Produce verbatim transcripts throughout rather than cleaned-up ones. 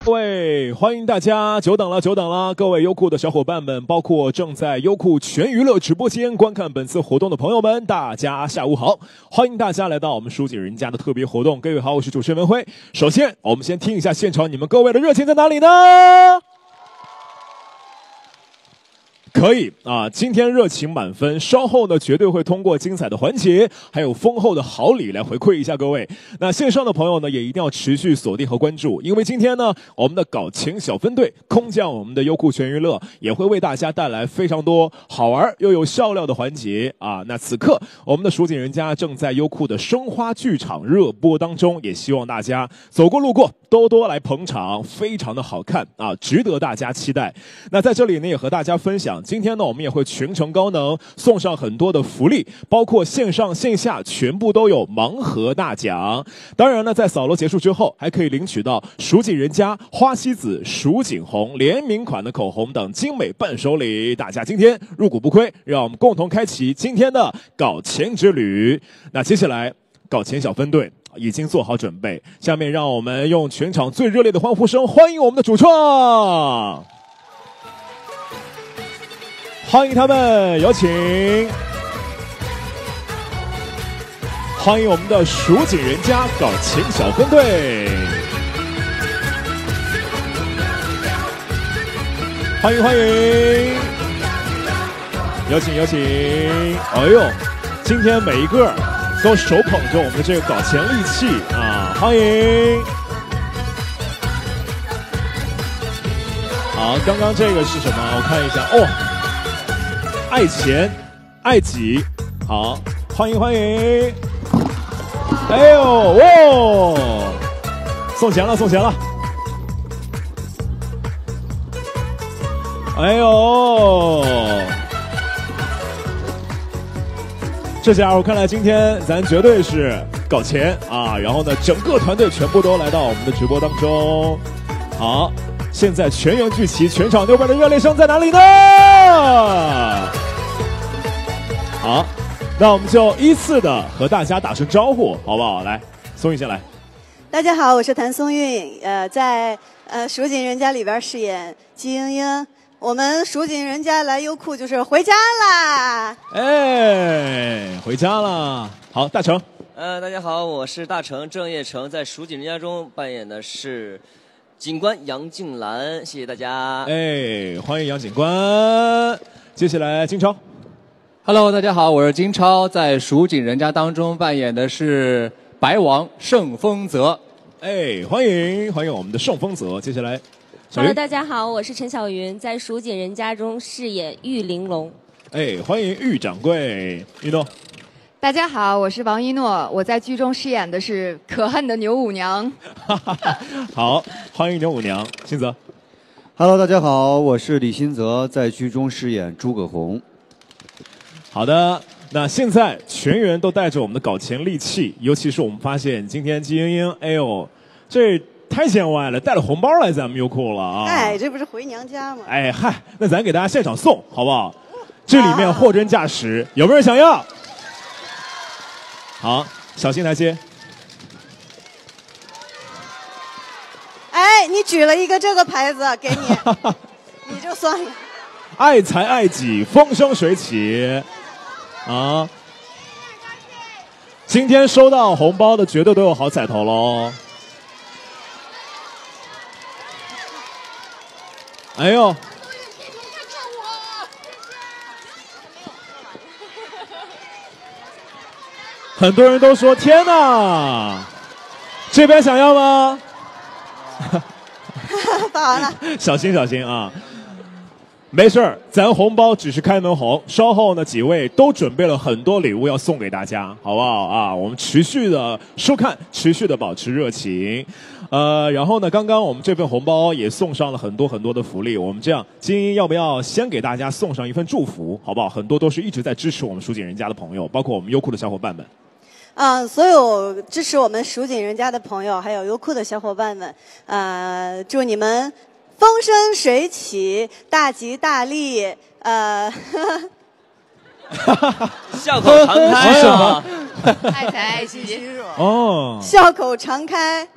各位，欢迎大家，久等了，久等了！各位优酷的小伙伴们，包括正在优酷全娱乐直播间观看本次活动的朋友们，大家下午好！欢迎大家来到我们书锦人家的特别活动。各位好，我是主持人文辉。首先，我们先听一下现场你们各位的热情在哪里呢？可以啊，今天热情满分，稍后呢绝对会通过精彩的环节，还有丰厚的好礼来回馈一下各位。那线上的朋友呢，也一定要持续锁定和关注，因为今天呢，我们的搞钱小分队空降我们的优酷全娱乐，也会为大家带来非常多好玩又有笑料的环节啊。那此刻我们的蜀锦人家正在优酷的生花剧场热播当中，也希望大家走过路过多多来捧场，非常的好看啊，值得大家期待。那在这里呢，也和大家分享。今天呢，我们也会全程高能送上很多的福利，包括线上线下全部都有盲盒大奖。当然呢，在扫楼结束之后，还可以领取到蜀锦人家花西子、蜀锦红联名款的口红等精美伴手礼。大家今天入股不亏，让我们共同开启今天的搞钱之旅。那接下来，搞钱小分队已经做好准备，下面让我们用全场最热烈的欢呼声欢迎我们的主创。欢迎他们，有请！欢迎我们的蜀锦人家搞钱小分队，欢迎欢迎！有请有请！哎呦，今天每一个都手捧着我们的这个搞钱利器啊，欢迎！好，刚刚这个是什么？我看一下哦。爱钱，爱己，好，欢迎欢迎！哎呦，哇，送钱了，送钱了！哎呦，这家伙看来今天咱绝对是搞钱啊！然后呢，整个团队全部都来到我们的直播当中。好，现在全员聚齐，全场六百的热烈声在哪里呢？好，那我们就依次的和大家打声招呼，好不好？来，松韵先来。 大家好，我是谭松韵，呃，在呃蜀锦人家里边饰演季莺莺。我们蜀锦人家来优酷就是回家啦！ 哎，回家啦！好，大成。 呃，大家好，我是大成郑业成，在蜀锦人家中扮演的是警官杨静兰，谢谢大家。 哎，欢迎杨警官。接下来金超。 Hello， 大家好，我是金超，在蜀锦人家当中扮演的是白王盛丰泽。 哎，欢迎欢迎我们的盛丰泽。接下来 ，Hello， 大家好，我是陈小云，在蜀锦人家中饰演玉玲珑。 哎，欢迎玉掌柜，一诺。 大家好，我是王一诺，我在剧中饰演的是可恨的牛五娘。 好，欢迎牛五娘，新泽。 Hello， 大家好，我是李新泽，在剧中饰演诸葛红。 好的，那现在全员都带着我们的搞钱利器，尤其是我们发现今天季莺莺，哎呦，这太见外了，带了红包来咱们优酷了啊！ 哎，这不是回娘家吗？ 哎嗨，那咱给大家现场送，好不好？这里面货真价实，有没有人想要？好，小心来接。 哎，你举了一个这个牌子给你，你就算了。 爱财爱己，风生水起。啊！今天收到红包的绝对都有好彩头喽！哎呦！很多人都说天哪，这边想要吗？ 发完了， 小心小心啊！没事儿，咱红包只是开门红，稍后呢，几位都准备了很多礼物要送给大家，好不好啊？我们持续的收看，持续的保持热情，呃，然后呢，刚刚我们这份红包也送上了很多很多的福利，我们这样，金英要不要先给大家送上一份祝福，好不好？很多都是一直在支持我们蜀锦人家的朋友，包括我们优酷的小伙伴们。 嗯，所有支持我们蜀锦人家的朋友，还有优酷的小伙伴们，呃，祝你们风生水起，大吉大利，呃， 笑口常开啊！ 爱财爱己哦， 笑口常开，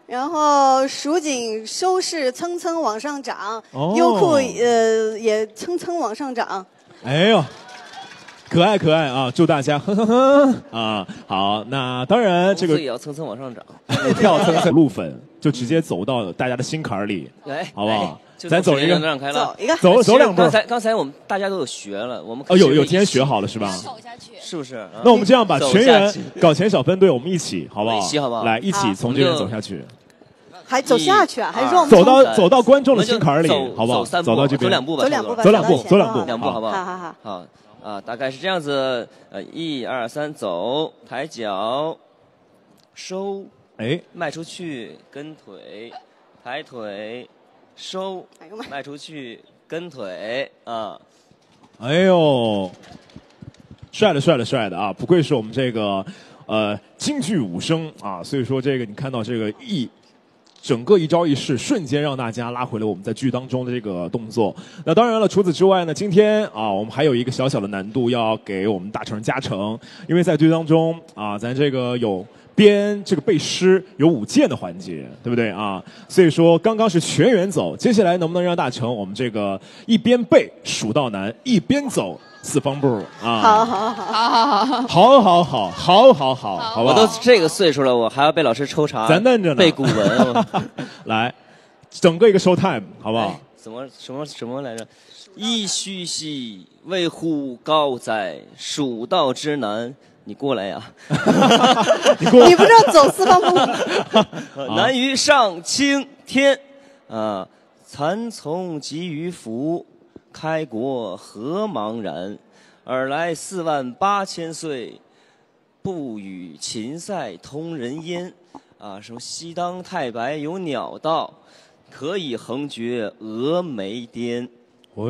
然后蜀锦收视蹭蹭往上涨， 哦优酷呃也蹭蹭往上涨。 哎呦，可爱可爱啊！祝大家呵呵呵啊！好，那当然这个也要蹭蹭往上涨， 跳蹭蹭路粉就直接走到大家的心坎儿里， 来， 好不好？ 就咱走一个， 让开了， 走一个， 走走两步。 刚才刚才我们大家都有学了，我们哦有有提前学好了是吧？ 走下去， 是不是？ 那我们这样吧，全员搞钱小分队，我们一起好不好？ 一起好不好？ 来，一起从这边走下去。 还走下去啊？还是说我们走到走到观众的心坎儿里，好不好？ 走走到这边， 走两步吧， 走两步吧， 走两步，走两步， 两步好不好？ 好好好。 好啊，大概是这样子。呃，一二三，走，抬脚，收， 哎， 迈出去，跟腿，抬腿，收，迈出去，跟腿啊。 哎呦，帅的帅的帅的啊！不愧是我们这个呃京剧武生啊，所以说这个你看到这个一。整个一招一式，瞬间让大家拉回了我们在剧当中的这个动作。那当然了，除此之外呢，今天啊，我们还有一个小小的难度要给我们大成加成，因为在剧当中啊，咱这个有编这个背诗，有舞剑的环节，对不对啊？所以说刚刚是全员走，接下来能不能让大成我们这个一边背数到南，一边走四方步啊？ 好好好好好好好好好好好好好好，好吧？ 我都这个岁数了，我还要被老师抽查， 咱嫩着呢， 背古文。 来，整个一个 show time， 好不好？ 哎、怎么什么什么来着？噫吁兮，为乎高哉？蜀道之难。你过来呀！ 你过来， 你不知道走四方步？ 难于上青天，啊，蚕丛及于夫，开国何茫然？尔来四万八千岁，不与秦塞通人烟。啊，什么西当太白有鸟道，可以横绝峨眉巅。 哎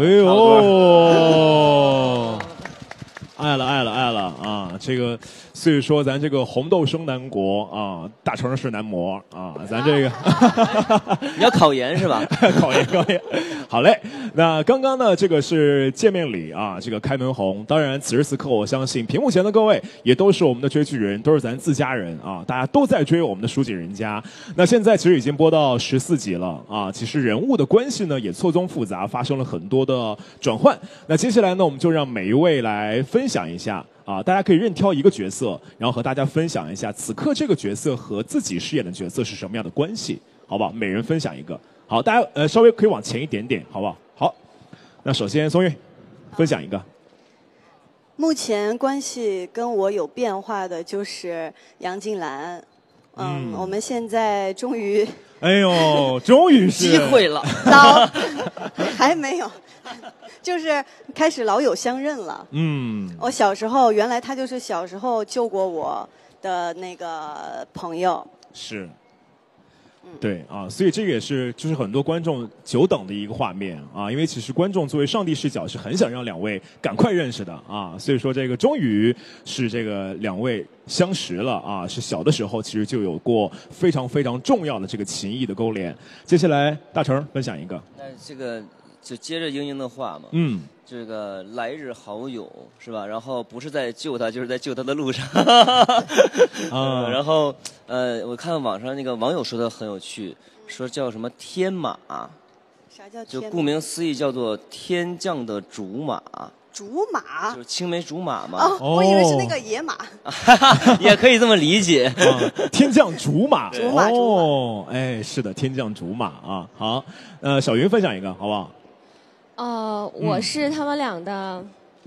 呦！爱了爱了爱了啊！这个，所以说咱这个红豆生南国啊，大成是男模啊，咱这个你要考研是吧？ 考研考研，好嘞。那刚刚呢，这个是见面礼啊，这个开门红。当然，此时此刻，我相信屏幕前的各位也都是我们的追剧人，都是咱自家人啊，大家都在追我们的蜀锦人家。那现在其实已经播到十四集了啊，其实人物的关系呢也错综复杂，发生了很多的转换。那接下来呢，我们就让每一位来分享一下啊，大家可以任挑一个角色，然后和大家分享一下此刻这个角色和自己饰演的角色是什么样的关系，好不好？每人分享一个。好，大家呃稍微可以往前一点点，好不好？好，那首先松韵分享一个。 目前关系跟我有变化的就是杨静兰，嗯，嗯我们现在终于， 哎呦，终于是机会了， 老还没有，就是开始老友相认了。 嗯， 我小时候原来他就是小时候救过我的那个朋友， 是。对啊，所以这个也是就是很多观众久等的一个画面啊，因为其实观众作为上帝视角是很想让两位赶快认识的啊，所以说这个终于是这个两位相识了啊，是小的时候其实就有过非常非常重要的这个情谊的勾连。接下来大成分享一个， 那这个就接着英英的话嘛， 嗯。 这个来日好友是吧？然后不是在救他，就是在救他的路上。 啊， 然后呃，我看网上那个网友说的很有趣，说叫什么天马， 啥叫就天马？ 顾名思义叫做天降的竹马。 竹马就是青梅竹马嘛。 哦，我以为是那个野马。 也可以这么理解。 啊、天降竹马。 竹马。 哦，哎，是的，天降竹马啊。好，呃，小云分享一个好不好？ 哦、呃，我是他们俩的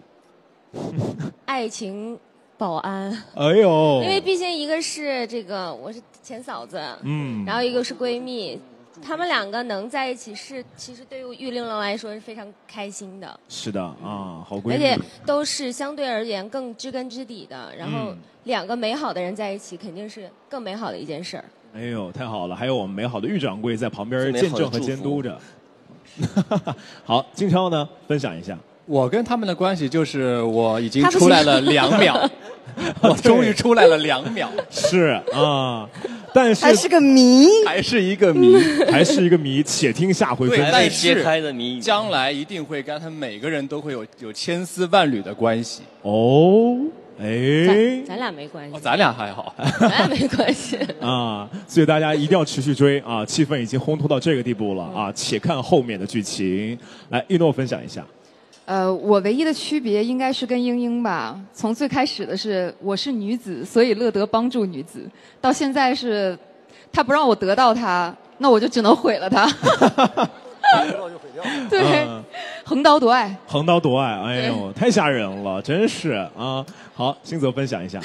爱情保安。 哎呦， 因为毕竟一个是这个我是前嫂子，嗯，然后一个是闺蜜，他们两个能在一起是其实对于玉玲珑来说是非常开心的。 是的啊，好闺蜜， 而且都是相对而言更知根知底的，然后两个美好的人在一起肯定是更美好的一件事儿。 哎呦，太好了！还有我们美好的玉掌柜在旁边见证和监督着。好，金超呢，分享一下。 我跟他们的关系就是我已经出来了两秒，我终于出来了两秒。 是啊，但是还是个谜， 还是一个谜， 还是一个谜，且听下回分析。 但是开的谜， 将来一定会跟他们每个人都会有有千丝万缕的关系。 哦， 哎， 咱俩没关系， 哦、咱俩还好， 咱俩没关系啊，所以大家一定要持续追啊，气氛已经烘托到这个地步了啊，且看后面的剧情。来，一诺分享一下。 呃，我唯一的区别应该是跟英英吧。从最开始的是我是女子，所以乐得帮助女子，到现在是他不让我得到他，那我就只能毁了他。对、嗯，横刀夺爱， 横刀夺爱，哎呦，太吓人了，真是啊！好，星泽分享一下，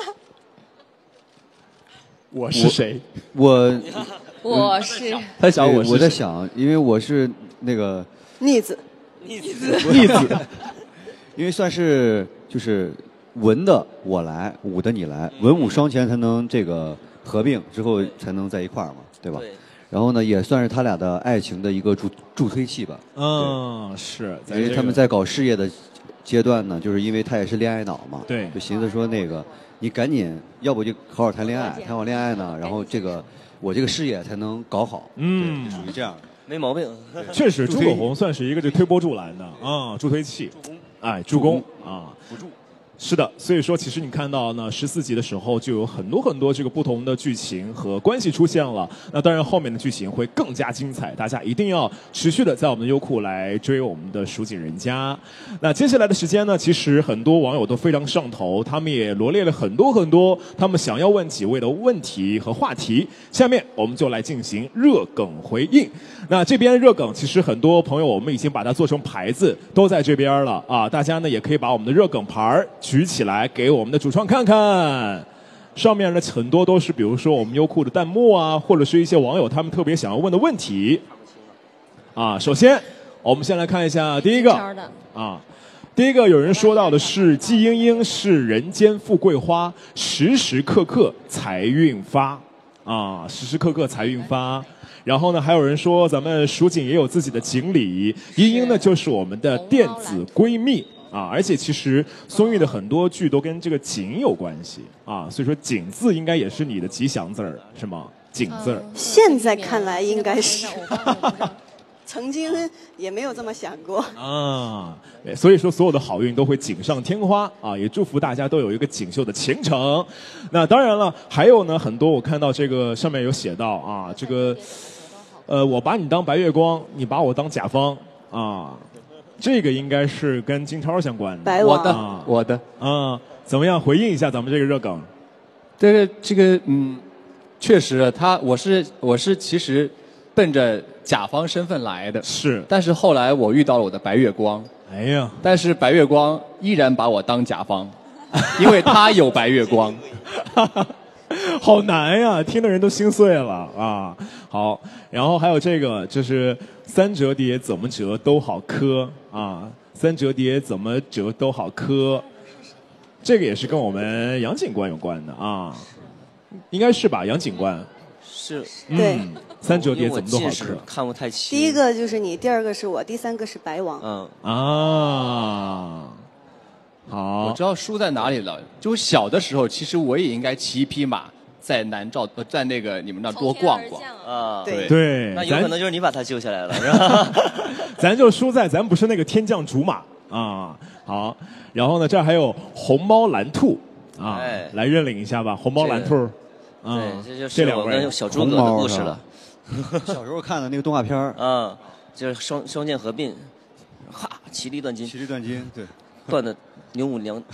我是谁？ 我我是他想我是我在想，因为我是那个逆子， 逆子， 逆子， 因为算是就是文的我来，武的你来，文武双全才能这个合并之后才能在一块儿嘛，对吧？ 对。 然后呢，也算是他俩的爱情的一个助助推器吧。 嗯，是， 因为他们在搞事业的阶段呢，就是因为他也是恋爱脑嘛， 对， 就寻思说那个你赶紧，要不就好好谈恋爱，谈好恋爱呢，然后这个我这个事业才能搞好。 嗯， 属于这样的， 没毛病。 确实，朱口红算是一个这推波助澜的啊，助推器，助攻，哎，助攻啊， 辅助。 是的，所以说其实你看到呢，十四集的时候就有很多很多这个不同的剧情和关系出现了。那当然后面的剧情会更加精彩，大家一定要持续的在我们的优酷来追我们的蜀锦人家。那接下来的时间呢，其实很多网友都非常上头，他们也罗列了很多很多他们想要问几位的问题和话题。下面我们就来进行热梗回应。那这边热梗其实很多朋友我们已经把它做成牌子，都在这边了啊，大家呢也可以把我们的热梗牌举起来给我们的主创看看，上面呢很多都是比如说我们优酷的弹幕啊，或者是一些网友他们特别想要问的问题啊。首先我们先来看一下第一个啊，第一个有人说到的是季英英是人间富贵花，时时刻刻财运发啊，时时刻刻财运发。然后呢，还有人说咱们蜀锦也有自己的锦鲤，英英呢就是我们的电子闺蜜啊，而且其实松韵的很多剧都跟这个锦有关系啊，所以说锦字应该也是你的吉祥字儿，是吗？锦字儿、嗯。 现在看来应该是。曾经也没有这么想过啊，所以说所有的好运都会锦上添花啊，也祝福大家都有一个锦绣的前程。那当然了，还有呢，很多我看到这个上面有写到啊，这个呃，我把你当白月光，你把我当甲方啊，这个应该是跟金超相关的。 白我的， 啊、 我的啊，怎么样？回应一下咱们这个热梗。 这个这个嗯，确实，他我是我是其实奔着甲方身份来的， 是， 但是后来我遇到了我的白月光， 哎呀， 但是白月光依然把我当甲方，因为他有白月光， 好难呀，听的人都心碎了啊。好，然后还有这个就是三折叠怎么折都好磕啊，三折叠怎么折都好磕，这个也是跟我们杨警官有关的啊，应该是吧？杨警官是， 对。 嗯，三折叠怎么都好磕， 看不太清。 第一个就是你，第二个是我，第三个是白王。 嗯啊，好， 我知道输在哪里了。就小的时候，其实我也应该骑一匹马，在南诏呃，在那个你们那儿多逛逛啊。 对对， 那有可能就是你把他救下来了，是吧？ 咱就输在咱不是那个天降竹马啊。好，然后呢，这儿还有红猫蓝兔啊， 哎、 来认领一下吧，红猫蓝兔。 对，这就是我跟小诸葛的故事了。 小时候看的那个动画片儿， 嗯，就是双双剑合并，哈，齐力断金， 齐力断金，对， 断的牛五娘。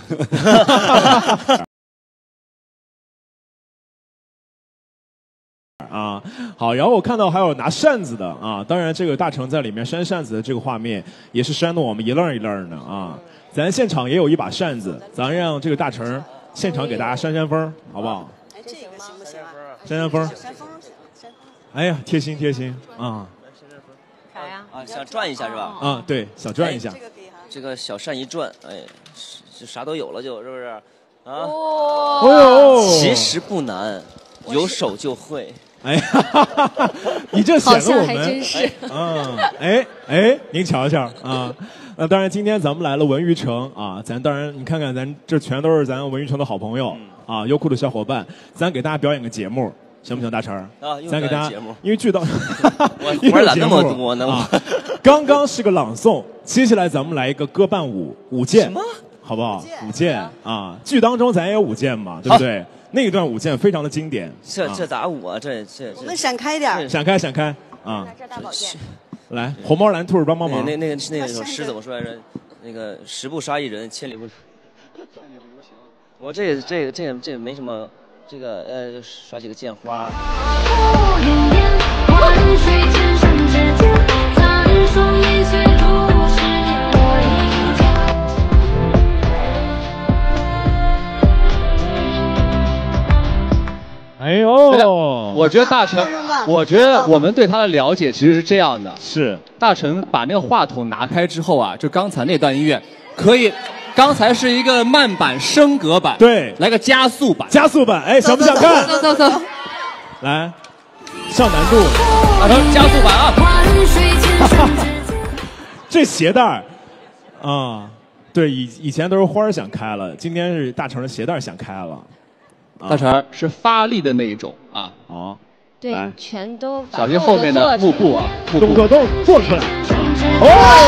啊，好，然后我看到还有拿扇子的啊，当然这个大成在里面扇扇子的这个画面也是扇的我们一愣一愣的啊。咱现场也有一把扇子，咱让这个大成现场给大家扇扇风，好不好？ 哎，这个行不行啊？ 扇扇风。 扇风，扇风。 哎呀，贴心贴心啊！ 啥呀？ 啊，想转一下是吧？ 啊，对，想转一下。 这个可以哈。 这个小扇一转，哎，就啥都有了，就是不是？啊。 哦呦， 其实不难，有手就会。 哎呀，你这显得我们还真是。 嗯，哎哎，您瞧瞧啊。那当然，今天咱们来了文娱城啊，咱当然你看看，咱这全都是咱文娱城的好朋友、嗯、啊，优酷的小伙伴，咱给大家表演个节目，行不行？大成啊， 咱给大家，因为剧到我玩咋那么多呢？ 啊，刚刚是个朗诵，接下来咱们来一个歌伴舞舞剑。 什么？ 好不好？舞剑啊，剧当中咱也有舞剑嘛，对不对？那一段舞剑非常的经典。 这这咋舞啊？这这我们闪开点， 闪开闪开啊！ 这大宝剑， 来，红毛蓝兔帮帮忙。 那那个那首诗怎么说来着？那个十步杀一人，千里不。我这个这个这个这个没什么，这个呃耍几个剑花。 哎呦， 我觉得大成，我觉得我们对他的了解其实是这样的： 是大成把那个话筒拿开之后啊，就刚才那段音乐，可以，刚才是一个慢版升格版， 对， 来个加速版， 加速版，哎，想不想看？ 走走走， 来，上难度， 大成加速版啊！ 这鞋带儿啊，对，以以前都是花儿想开了，今天是大成的鞋带儿想开了。 大成是发力的那一种啊， 哦， 对，全都小心后面的幕布啊， 动作动做出来。哦！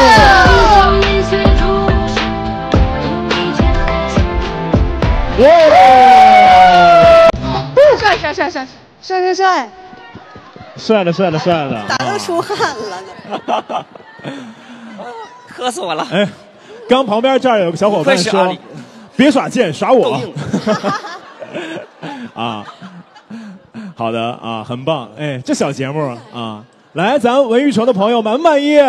哇！帅帅帅帅帅帅帅！ 帅的帅的帅的， 打都出汗了呢。 渴死我了！ 哎，刚旁边这儿有个小伙伴说：“别耍剑，耍我。”啊，好的啊，很棒！哎，这小节目啊，来，咱文娱城的朋友满不满意？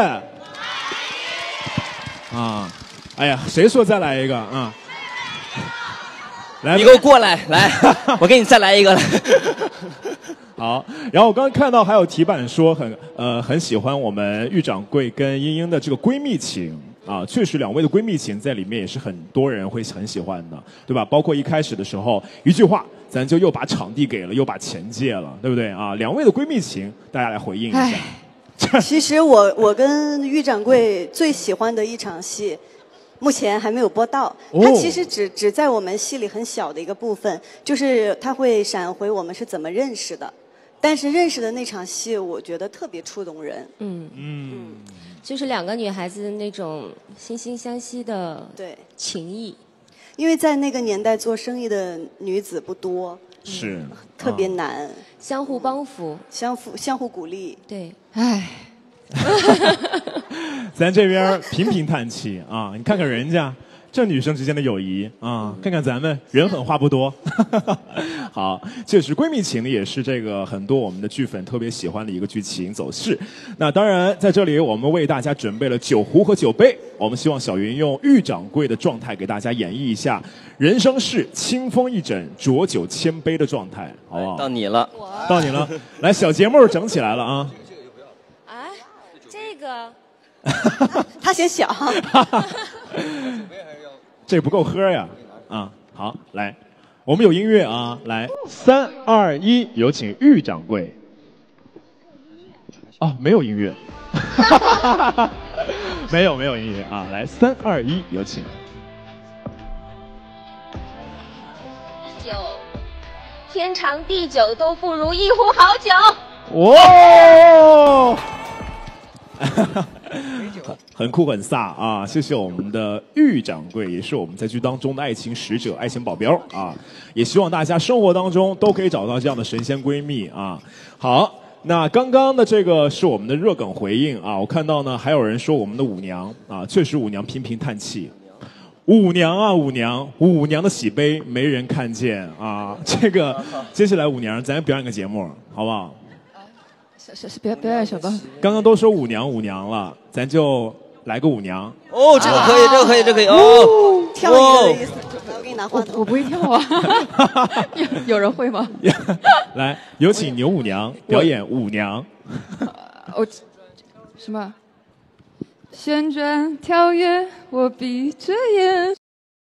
啊，哎呀，谁说再来一个啊？来， 你给我过来，来，我给你再来一个来。 好，然后我刚刚看到还有题板说很呃很喜欢我们玉掌柜跟英英的这个闺蜜情。啊，确实，两位的闺蜜情在里面也是很多人会很喜欢的，对吧？包括一开始的时候，一句话，咱就又把场地给了，又把钱借了，对不对啊？两位的闺蜜情，大家来回应一下。 其实我我跟玉掌柜最喜欢的一场戏，目前还没有播到。它其实只只在我们戏里很小的一个部分，就是它会闪回我们是怎么认识的。但是认识的那场戏，我觉得特别触动人。 嗯嗯。就是两个女孩子那种惺惺相惜的对情谊， 因为在那个年代做生意的女子不多， 是、 嗯、特别难、啊， 相互帮扶， 相互相互鼓励。 对， 唉， 咱这边频频叹气啊！你看看人家这女生之间的友谊啊，看看咱们人狠话不多。好，确实闺蜜情呢也是这个很多我们的剧粉特别喜欢的一个剧情走势。那当然在这里我们为大家准备了酒壶和酒杯，我们希望小云用玉掌柜的状态给大家演绎一下人生是清风一枕浊酒千杯的状态，好不好？ 到你了， 到你了，来，小节目整起来了啊！ 啊，这个他嫌小。 这不够喝呀！啊，好，来，我们有音乐啊，来，三二一，有请玉掌柜。哦，没有音乐，没有没有音乐啊，来，三二一，有请。 酒，天长地久都不如一壶好酒。 哇！很酷很飒啊！谢谢我们的玉掌柜，也是我们在剧当中的爱情使者、爱情保镖啊！也希望大家生活当中都可以找到这样的神仙闺蜜啊！好，那刚刚的这个是我们的热梗回应啊！我看到呢，还有人说我们的舞娘啊，确实舞娘频频叹气。舞娘啊，舞娘，舞娘的喜悲没人看见啊！这个接下来舞娘，咱表演个节目，好不好？ 是是是，表表演什么？ 刚刚都说舞娘舞娘了，咱就来个舞娘。 哦，这个可以，这个可以，这个可以哦。 跳一个的意思，我给你拿话筒。 我不会跳啊，有有人会吗？ 来，有请牛舞娘表演舞娘。 我什么？旋转跳跃，我闭着眼，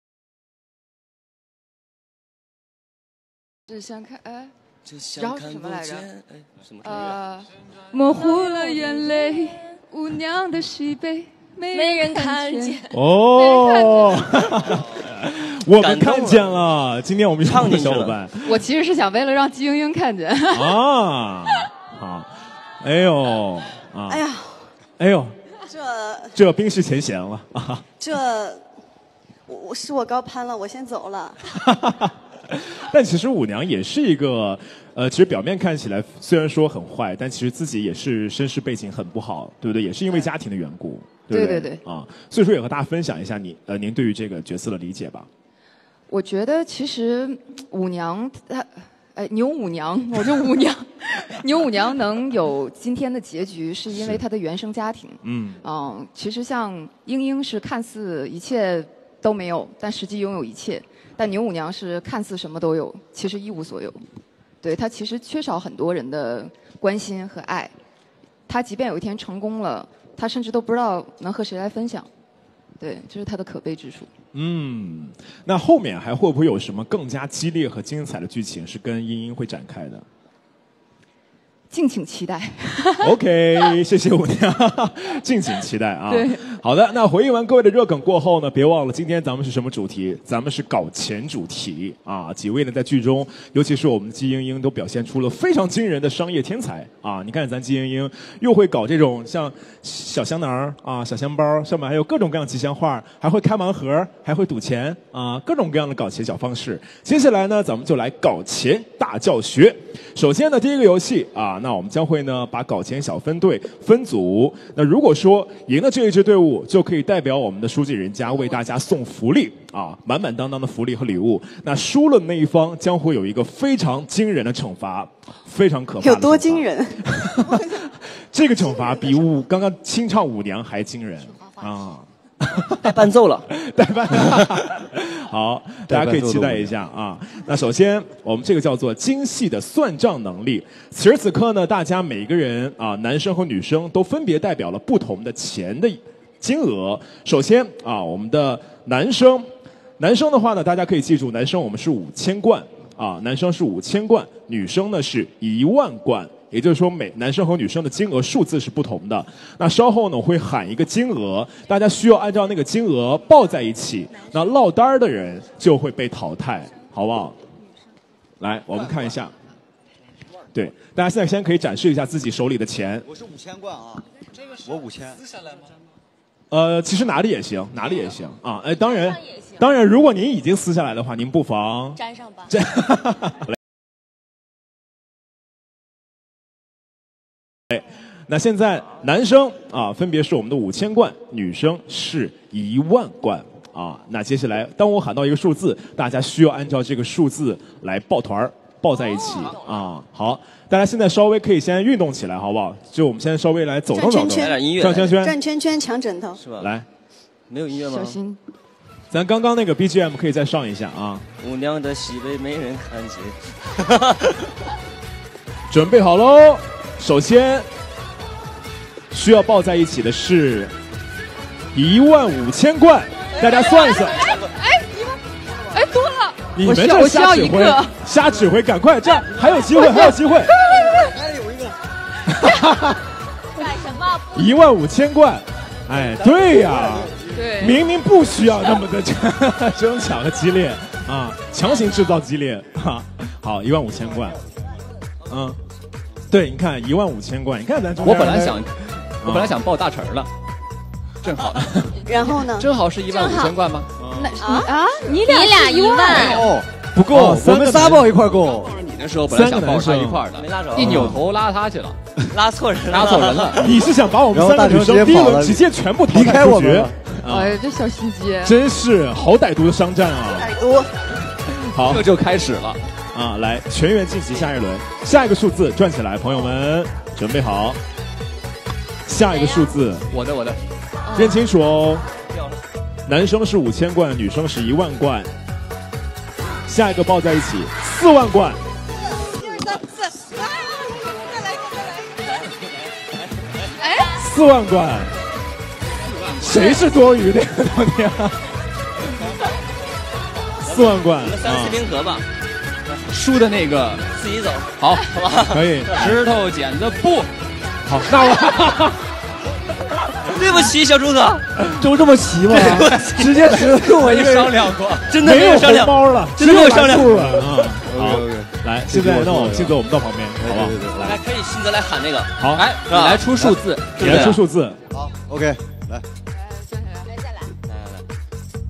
只想看哎。然后是什么来着？呃，模糊了眼泪，舞娘的喜悲没人看见。 哦，我们看见了，今天我们唱的小伙伴。 我其实是想为了让季英英看见。 啊，好，哎呦，啊， 哎呀， 哎呦， 这这冰释前嫌了啊！ 这。 我是我高攀了，我先走了。 但其实舞娘也是一个，呃，其实表面看起来虽然说很坏，但其实自己也是身世背景很不好，对不对？也是因为家庭的缘故，对不对？ 对对对啊，所以说也和大家分享一下你呃您对于这个角色的理解吧。 我觉得其实舞娘她，哎，牛舞娘，我就舞娘，牛舞娘能有今天的结局，是因为她的原生家庭。 嗯嗯，其实像英英是看似一切都没有，但实际拥有一切。但牛舞娘是看似什么都有，其实一无所有。对，她其实缺少很多人的关心和爱。她即便有一天成功了，她甚至都不知道能和谁来分享。对，这是她的可悲之处。 嗯，那后面还会不会有什么更加激烈和精彩的剧情是跟英英会展开的？ 敬请期待。 OK， 谢谢舞娘，敬请期待啊。 对， 好的，那回应完各位的热梗过后呢，别忘了今天咱们是什么主题？咱们是搞钱主题啊！几位呢在剧中，尤其是我们的姬英英，都表现出了非常惊人的商业天才啊！你看咱姬英英又会搞这种像小香囊啊、小香包，上面还有各种各样吉祥话，还会开盲盒，还会赌钱啊，各种各样的搞钱小方式。接下来呢，咱们就来搞钱大教学。首先呢，第一个游戏啊。那我们将会呢把搞钱小分队分组。那如果说赢了这一支队伍，就可以代表我们的书记人家为大家送福利啊，满满当当的福利和礼物。那输了的那一方将会有一个非常惊人的惩罚，非常可怕的。 有多惊人？ 这个惩罚比舞刚刚清唱舞娘还惊人啊！ 带伴奏了， 带伴奏。好，大家可以期待一下啊。那首先，我们这个叫做精细的算账能力。此时此刻呢，大家每个人啊，男生和女生都分别代表了不同的钱的金额。首先啊，我们的男生，男生的话呢，大家可以记住，男生我们是五千贯啊，男生是五千贯，女生呢是一万贯。也就是说，每男生和女生的金额数字是不同的。那稍后呢，我会喊一个金额，大家需要按照那个金额报在一起。那落单儿的人就会被淘汰，好不好？来，我们看一下。对，大家现在先可以展示一下自己手里的钱。 我是五千贯啊，我五千。 撕下来吗？ 呃，其实哪里也行，哪里也行啊。哎，当然，当然，如果您已经撕下来的话，您不妨粘上吧。 粘。那现在男生啊，分别是我们的五千贯，女生是一万贯啊。那接下来，当我喊到一个数字，大家需要按照这个数字来抱团儿，抱在一起啊。好，大家现在稍微可以先运动起来，好不好？就我们现在稍微来走动走动， 转圈圈转圈圈， 转圈圈抢枕头， 是吧？ 来， 没有音乐吗？ 小心。 咱刚刚那个 B G M 可以再上一下啊。 舞娘的喜悲没人看见。 准备好喽，首先。需要抱在一起的是一万五千贯，大家算一算。 哎，哎，一万，哎，多了。 你们这瞎指挥，瞎指挥，赶快，这样还有机会，还有机会。 还有一个。 干什么？ 一万五千贯，哎，对呀， 对， 明明不需要那么的争抢和激烈啊，强行制造激烈哈。好，一万五千贯，嗯，对，你看一万五千贯，你看咱我本来想。我本来想报大成了，正好。 然后呢？ 正好是一万五千贯吗？ 那啊啊，你俩你俩一万哦， 不够， 我们仨报一块够。 你那时候本来想报他一块的， 没拉着， 一扭头拉他去了， 拉错人， 拉错人了。 你是想把我们三个女生第一轮直接全部淘汰出局？ 哎，这小心机， 真是好歹毒的商战啊！ 歹毒。 好， 这就开始了啊！来，全员晋级下一轮，下一个数字转起来，朋友们准备好。下一个数字， 我的我的， 认清楚哦。男生是五千贯，女生是一万贯。下一个抱在一起，四万贯。 一二三四，啊！再来一个，再来一个。 哎， 四万贯，谁是多余的呀？老天！四万贯， 我们三四冰河吧。 输的那个自己走， 好， 好吧？ 可以。 石头剪子布。 好，那我对不起，小猪子， 就这么齐吗？直接只跟我一个商量过， 真的没有商量红包了， 真的没有商量了啊！好， OK， 来，现在让我们信泽我们到旁边，好不好？ 来，可以信泽来喊那个， 好， 来，你来出数字， 你来出数字。 好 ，OK，来， 来再来。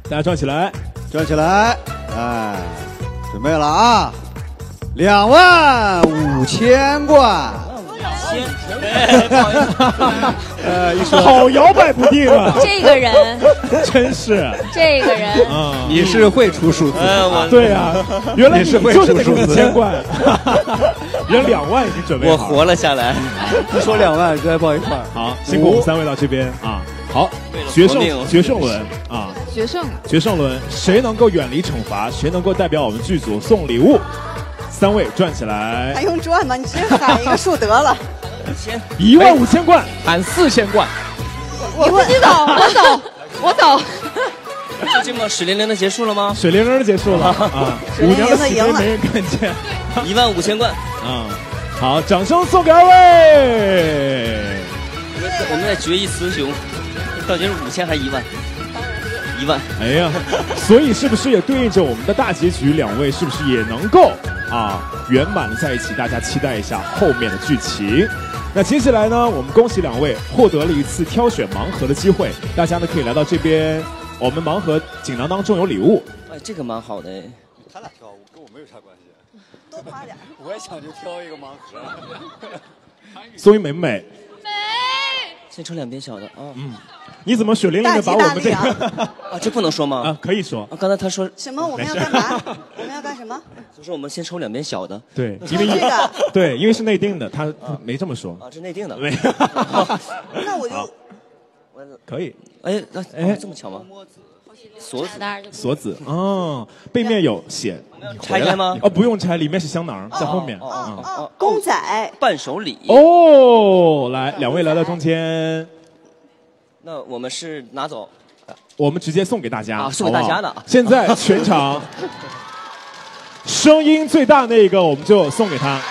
大家转起来， 转起来，哎，准备了啊！两万五千贯。 先，哎，不好意思， 呃，一说好摇摆不定啊， 这个人真是这个人， 啊， 你是会出数字， 呃，我对啊，原来你是会就是那个出数字五千贯，人两万已经准备好了， 我活了下来。 一说两万，直接报一块。 好，辛苦我们三位到这边啊。好，决胜决胜轮啊， 决胜决胜轮，谁能够远离惩罚，谁能够代表我们剧组送礼物？三位转起来还，用转吗？你直接喊一个数得了。 先一万五千贯， 喊四千贯。 我自己走，我走，我走。 就这么水灵灵的结束了吗？ 水灵灵结束了啊， 水灵舞娘的灵地赢了喜杯没人看见一万五千贯。 啊。好，掌声送给二位。 我们在决一雌雄，到底是五千还一万？一万。 哎呀，所以是不是也对应着我们的大结局？两位是不是也能够啊圆满的在一起？大家期待一下后面的剧情。那接下来呢，我们恭喜两位获得了一次挑选盲盒的机会，大家呢可以来到这边，我们盲盒锦囊当中有礼物。 哎，这个蛮好的哎。 他俩挑，跟我没有啥关系。 多花点。 我也想就挑一个盲盒。 宋一美不美？ 先抽两边小的啊。嗯。 你怎么水灵灵的把我们这个啊，这不能说吗？ 啊，可以说。 啊，刚才他说什么？我们要干嘛？我们要干什么？ 就说我们先抽两边小的。 对，因为这个对，因为是内定的，他他没这么说。 啊，这内定的。 没。 那我就可以。 哎，那哎这么巧吗？锁子。 锁子，哦，背面有写。 拆开吗？ 哦，不用拆，里面是香囊，在后面。 哦哦哦， 公仔伴手礼。 哦，来，两位来到中间。 那我们是拿走， 我们直接送给大家， 啊，送给大家的。 好好现在全场声音最大那个，我们就送给他。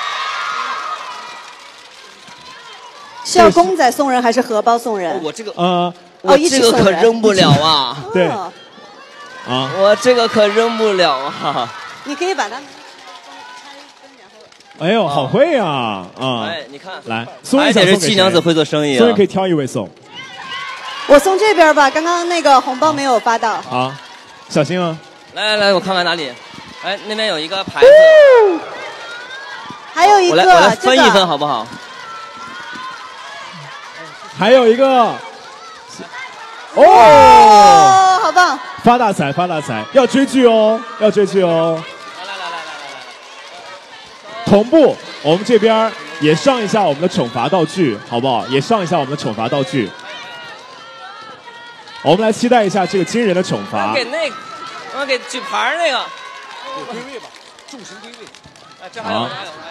是要公仔送人还是荷包送人？ 我这个呃， 我这个可扔不了啊。 对， 哦啊， 我这个可扔不了啊。 你可以把它们。 哎呦，好会呀！啊， 哎，你看， 来，松一也是七娘子会做生意啊。 松一可以挑一位送。 我送这边吧，刚刚那个红包没有发到。 好，小心啊！ 来来来，我看看哪里。哎，那边有一个牌子。 还有一个， 我来我来分一分好不好？ 还有一个。 哦，好棒！ 发大财，发大财！要追剧哦，要追剧哦。 来来来来来来。 同步，我们这边也上一下我们的惩罚道具，好不好？也上一下我们的惩罚道具。我们来期待一下这个惊人的惩罚。 我给那个，我给举牌那个。 有归位吧，众神归位。 哎，这还有，还有，还有。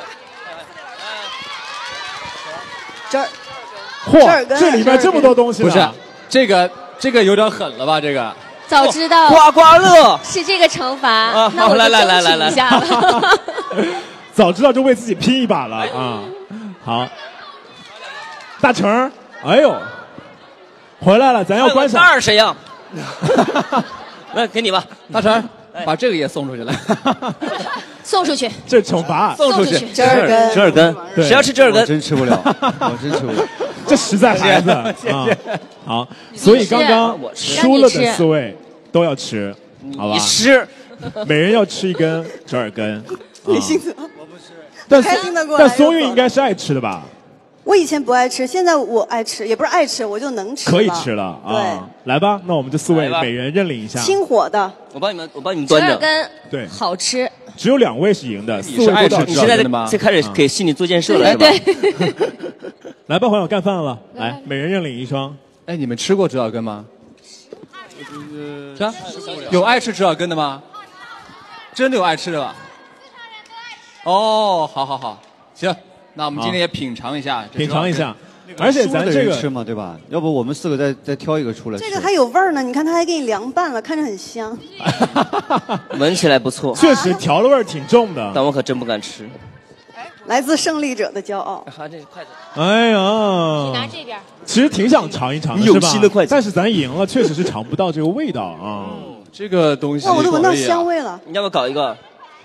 这儿， 嚯，这里面这么多东西。 不是，这个这个有点狠了吧？这个。 早知道刮刮乐是这个惩罚， 啊、 那我就来来来来来争取一下了。 早知道就为自己拼一把了啊！好，大成，哎呦，回来了，咱要观赏。 袋儿谁要？来，给你吧， 大成，把这个也送出去来。 送出去。 这惩罚， 送出去。 折耳根， 折耳根，谁要吃折耳根？ 真吃不了，我真吃不了。 这实在孩子啊！好，所以刚刚输了的四位都要吃，好吧？ 你吃， 每人要吃一根折耳根。 李幸泽，我不吃。但开心的过来。 但松韵应该是爱吃的吧？ 我以前不爱吃，现在我爱吃，也不是爱吃，我就能吃。 可以吃了啊！ 对， 来吧，那我们这四位每人认领一下。 清火的， 我帮你们，我帮你们端着。 折耳根， 对， 好吃。 只有两位是赢的，四位都你现在在开始给心理做建设了，是吧？ 对。 来吧，朋友，干饭了，来，每人认领一双。 哎，你们吃过折耳根吗？是啊，有爱吃折耳根的吗？真的有爱吃的吧？哦，好好好，行，那我们今天也品尝一下， 品尝一下。而且咱这个吃嘛，对吧？要不我们四个再再挑一个出来吃。 这个还有味儿呢，你看它还给你凉拌了，看着很香。 闻起来不错， 确实调的味儿挺重的， 但我可真不敢吃。 来自胜利者的骄傲。 还这筷子。 哎呀， 你拿这边。 其实挺想尝一尝的， 有新的筷子， 但是咱赢了，确实是尝不到这个味道啊。 这个东西， 哇，我都闻到香味了。 你要不要搞一个？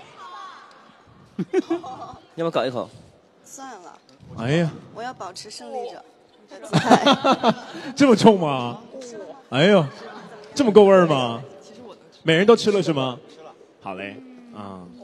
要不要搞一口？ 算了。 哎呀， 我要保持胜利者的姿态。 这么冲吗？哎呦， 这么够味儿吗？每人都吃了是吗？吃了。好嘞，啊、嗯。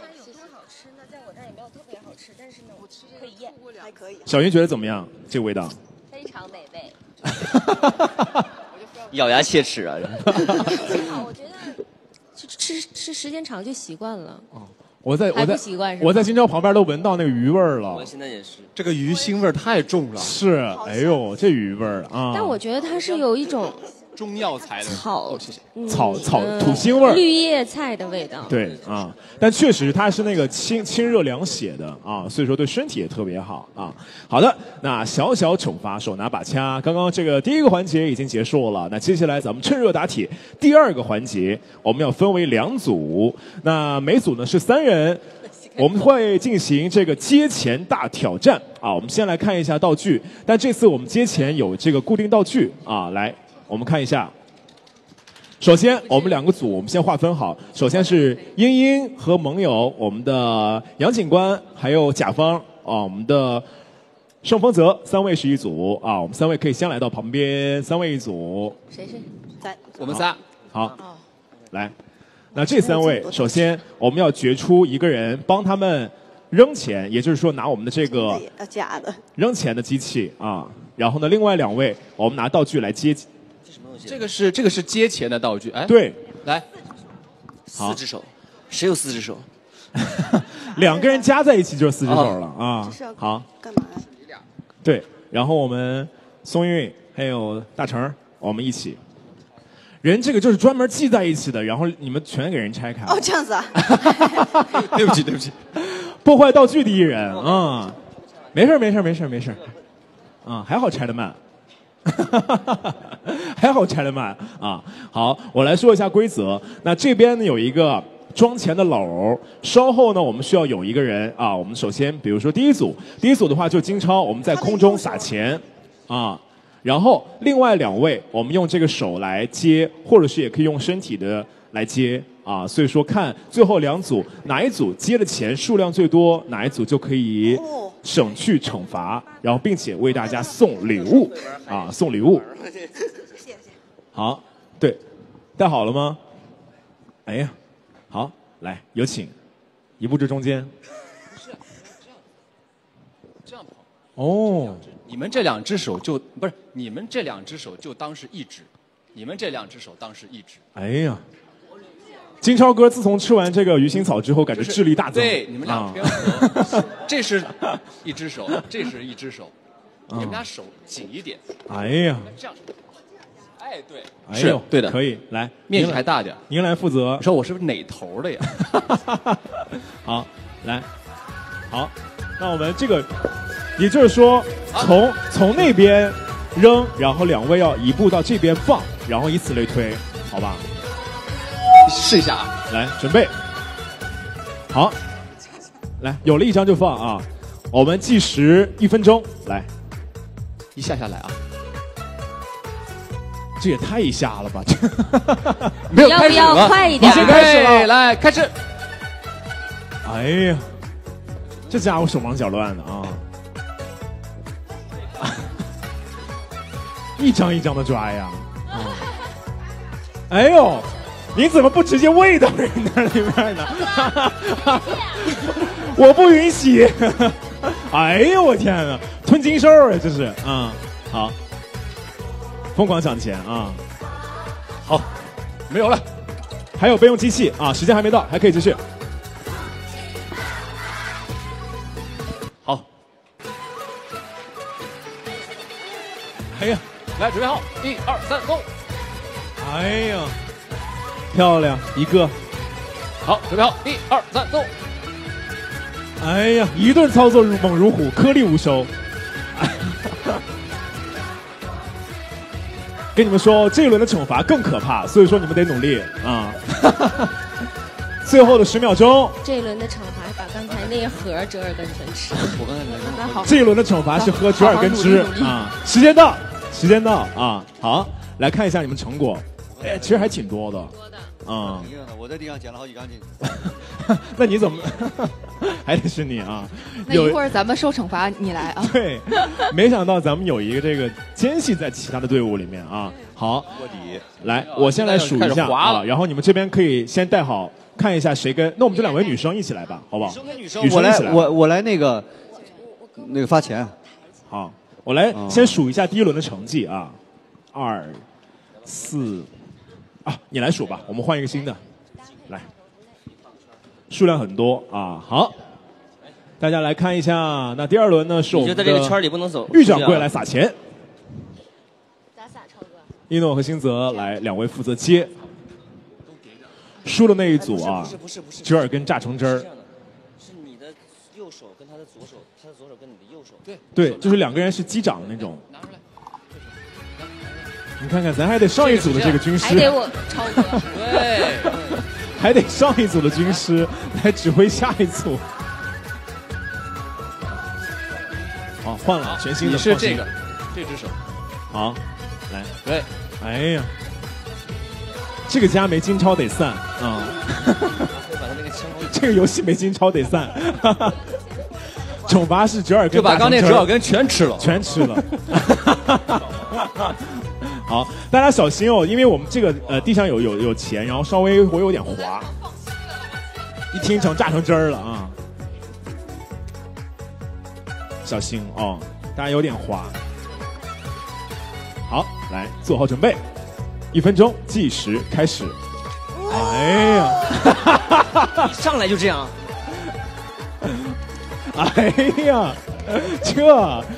还可以。 小云觉得怎么样？这个味道？ 非常美味。 咬牙切齿啊！ 我觉得吃吃吃时间长就习惯了。哦， 我在我在我在金朝旁边都闻到那个鱼味儿了。 我现在也是， 这个鱼腥味太重了。 是，哎呦，这鱼味儿啊！ 但我觉得它是有一种中药材的草， 嗯、草草土腥味儿， 绿叶菜的味道。 对啊，但确实它是那个清清热凉血的啊，所以说对身体也特别好啊。好的，那小小惩罚手拿把掐，刚刚这个第一个环节已经结束了，那接下来咱们趁热打铁，第二个环节我们要分为两组，那每组呢是三人。我们会进行这个接钱大挑战啊！我们先来看一下道具，但这次我们接钱有这个固定道具啊，来，我们看一下。首先，我们两个组，我们先划分好。首先是英英和盟友，我们的杨警官，还有甲方啊，我们的盛丰泽，三位是一组啊。我们三位可以先来到旁边，三位一组。 谁是？ 咱我们仨。 好，好来。那这三位，首先我们要决出一个人帮他们扔钱，也就是说拿我们的这个假的扔钱的机器啊。然后呢，另外两位我们拿道具来接。 这个是这个是接钱的道具，哎， 对， 来， 四只手，谁有四只手？ 两个人加在一起就是四只手了啊。好， 干嘛？ 对，然后我们松韵还有大成，我们一起。人这个就是专门系在一起的，然后你们全给人拆开。 哦，这样子啊。 对不起，对不起， 破坏道具第一人啊、嗯！没事没事没事没事，啊、嗯，还好拆得慢，还好拆得慢啊！好，我来说一下规则。那这边呢有一个装钱的篓，稍后呢我们需要有一个人啊，我们首先比如说第一组，第一组的话就金超，我们在空中撒钱啊。然后另外两位，我们用这个手来接，或者是也可以用身体的来接啊。所以说看最后两组哪一组接的钱数量最多，哪一组就可以省去惩罚，然后并且为大家送礼物啊，送礼物。 谢谢。 好，对，带好了吗？哎呀，好，来有请，一步至中间。 这样跑。 哦。 你们这两只手就不是，你们这两只手就当是一只，你们这两只手当是一只。 哎呀，金超哥自从吃完这个鱼腥草之后，感觉智力大增。 对，你们俩偏合，啊、这是一只手，这是一只手，你们俩手紧一点。 哎呀， 这样，哎对， 哎呦是对的， 可以来， 面积还大点。 您来负责。 你说我是不是哪头的呀？ 好，来，好，那我们这个。也就是说，从从那边扔，然后两位要移步到这边放，然后以此类推，好吧？ 试一下啊， 来，准备，好，来，有了一张就放啊！我们计时一分钟，来， 一下下来啊！ 这也太一下了吧！ 没有要不要快一点？ 已经开始了， 来开始！ 哎呀，这家伙手忙脚乱的啊！一张一张的抓呀！嗯、哎呦，你怎么不直接喂到人那里面呢？我不允许！哎呦我天哪，吞金兽啊这是啊、嗯！好，疯狂抢钱啊！好， 没有了， 还有备用机器啊，时间还没到，还可以继续。好，哎呀！ 来，准备好，一二三，走！ 哎呀，漂亮，一个。 好，准备好，一二三，走！ 哎呀，一顿操作如猛如虎，颗粒无收。跟你们说，这一轮的惩罚更可怕，所以说你们得努力啊！最后的十秒钟， 这一轮的惩罚把刚才那一盒折耳根全吃。 我刚才那好， 这一轮的惩罚是喝折耳根汁啊！时间到。时间到啊！好，来看一下你们成果。哎，其实还挺多的。 啊、 挺硬的，我在地上捡了好几张进去。 那你怎么还得是你啊？ 那一会儿咱们受惩罚，你来啊。 对，没想到咱们有一个这个奸细在其他的队伍里面啊。好， 卧底， 来，我先来数一下啊，然后你们这边可以先带好，看一下谁跟，那我们就两位女生一起来吧，好不好？ 女生我来，我我来那个那个发钱。 好，我来先数一下第一轮的成绩啊，二、四，啊，你来数吧，我们换一个新的，来，数量很多啊，好，大家来看一下，那第二轮呢是我们的你就在这个圈里不能走。 玉掌柜来撒钱，咋撒，超哥？一诺和星泽来，两位负责接。输的那一组啊，折耳根榨成汁儿。 是你的右手跟他的左手，他的左手跟你的右手。对。 对，就是两个人是击掌的那种。你看看，咱还得上一组的这个军师。 还得我超哥。 对。 还得上一组的军师来指挥下一组。好，换了全新的。 你是这个，这只手。 好，来。 对。 哎呀。这个家没金超得散啊！这个游戏没金超得散。惩罚是折耳根， 就把刚那折耳根全吃了， 全吃了。好，大家小心哦，因为我们这个呃地上有有有钱，然后稍微会有点滑，一听成榨成汁儿了啊！小心哦，大家有点滑。好，来做好准备。一分钟计时开始。哎呀！ 一上来就这样。 哎呀，这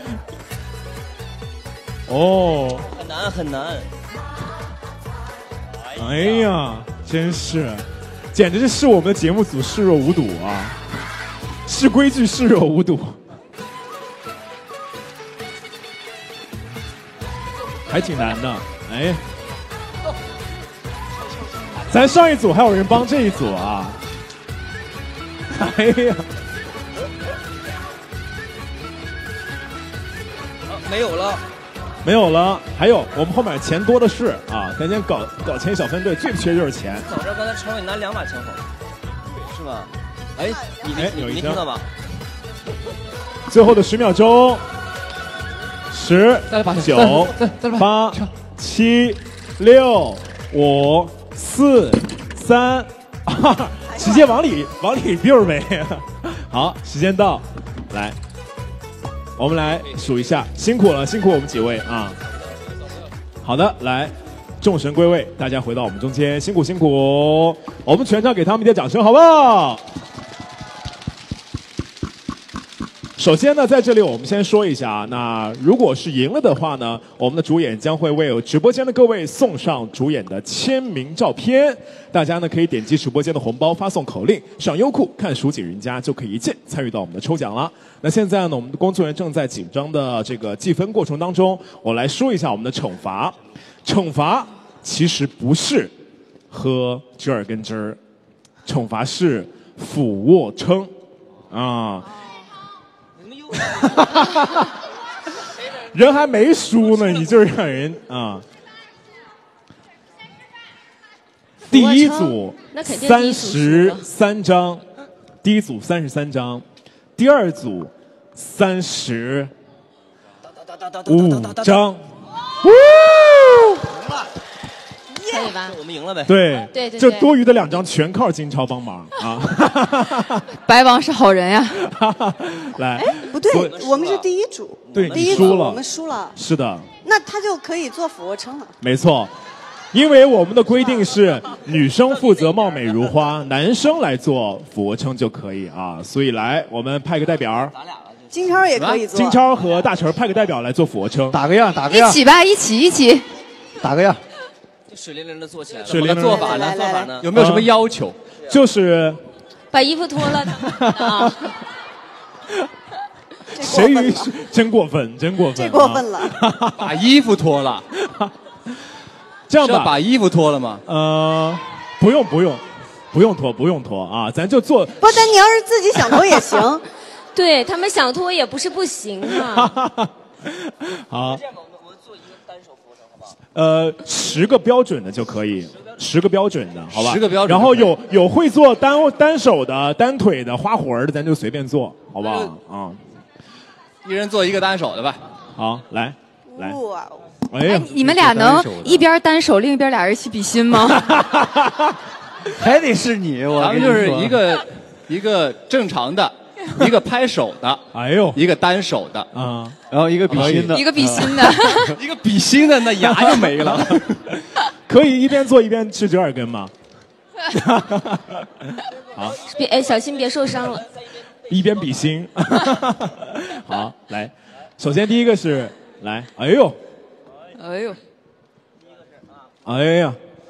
哦， 很难很难。 哎呀，真是，简直是视我们的节目组视若无睹啊！视规矩视若无睹，还挺难的。哎。咱上一组还有人帮这一组啊！哎呀， 啊，没有了， 没有了。还有，我们后面钱多的是啊！咱先搞搞钱小分队，最缺就是钱。 早知道刚才超哥你拿两把枪好了，是吧？哎，你没你没听到吧？ 最后的十秒钟，十、九、八、七、六、五。四、三、二，直接往里往里丢呗。好，时间到，来，我们来数一下，辛苦了，辛苦我们几位啊。好的，来，众神归位，大家回到我们中间，辛苦辛苦，我们全场给他们一点掌声，好不好？首先呢，在这里我们先说一下，那如果是赢了的话呢，我们的主演将会为有直播间的各位送上主演的签名照片。大家呢可以点击直播间的红包发送口令，上优酷看蜀锦人家就可以一键参与到我们的抽奖了。那现在呢，我们的工作人员正在紧张的这个计分过程当中，我来说一下我们的惩罚。惩罚其实不是喝折耳根汁儿，惩罚是俯卧撑啊。人还没输呢，你就让人啊！第一组三十三张，第一组三十三张，第二组三十五张。 可以吧？ 我们赢了呗。 对对对， 这多余的两张全靠金超帮忙啊！ 白王是好人呀。 来， 不对，我们是第一组， 对， 第一组我们输了。 是的。 那他就可以做俯卧撑了。 没错，因为我们的规定是女生负责貌美如花，男生来做俯卧撑就可以啊。所以来，我们派个代表。 金超也可以做。 金超和大成派个代表来做俯卧撑， 打个样，打个样。 一起吧，一起一起， 打个样。 水灵灵的做起来， 水灵灵的做法呢？做法呢？ 有没有什么要求？ 就是把衣服脱了啊！ 谁允许？真过分，真过分， 这过分了！ 把衣服脱了， 这样吧， 把衣服脱了吗？ 呃，不用，不用，不用脱，不用脱啊，咱就做。 不，但你要是自己想脱也行。 对他们想脱也不是不行啊。 好。 呃，十个标准的就可以。十个标准的，好吧？ 十个标准。 然后有有会做单单手的、单腿的、花活的，咱就随便做，好不好？啊、嗯， 一人做一个单手的吧。 好，来来。 哇！ 哎呀， 你们俩能一边单手，另一边俩人一起比心吗？ 还得是你，我咱们就是一个一个正常的，一个拍手的， 哎呦， 一个单手的啊， 然后一个比心的， 一个比心的， 一个比心的，那牙就没了。 可以一边做一边吃折耳根吗？好， 别哎，小心别受伤了。 一边比心。好，来，首先第一个是来，哎呦， 哎呦， 哎呀，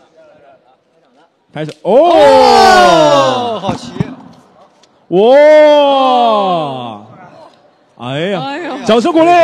开始哦， 哦， 好奇， 哇，哎呀， 哎呦掌声鼓励。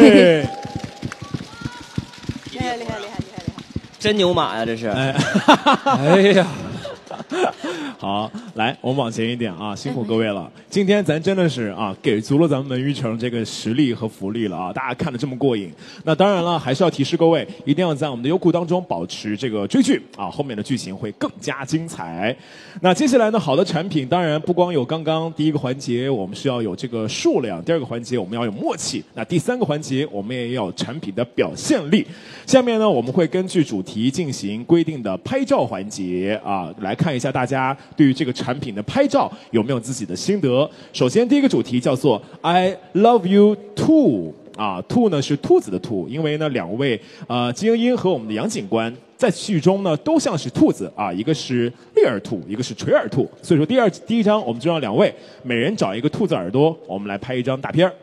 厉害厉害厉害厉害厉害！ 真牛马呀，这是。 哎， 哎呀， 好，来，我们往前一点啊，辛苦各位了。今天咱真的是啊，给足了咱们文娱城这个实力和福利了啊，大家看得这么过瘾。那当然了，还是要提示各位，一定要在我们的优酷当中保持这个追剧啊，后面的剧情会更加精彩。那接下来呢，好的产品当然不光有刚刚第一个环节，我们是要有这个数量；第二个环节我们要有默契；那第三个环节我们也要有产品的表现力。下面呢，我们会根据主题进行规定的拍照环节啊，来看一下大家对于这个产品的拍照有没有自己的心得。首先，第一个主题叫做 I love you too 啊，兔呢是兔子的兔，因为呢两位呃金英英和我们的杨警官在剧中呢都像是兔子啊，一个是立耳兔，一个是垂耳兔，所以说第二第一张我们就让两位每人找一个兔子耳朵，我们来拍一张大片儿。